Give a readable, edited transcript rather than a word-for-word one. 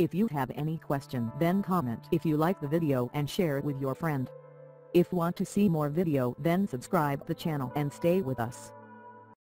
If you have any question, then comment if you like the video and share it with your friend. If want to see more video, then subscribe the channel and stay with us.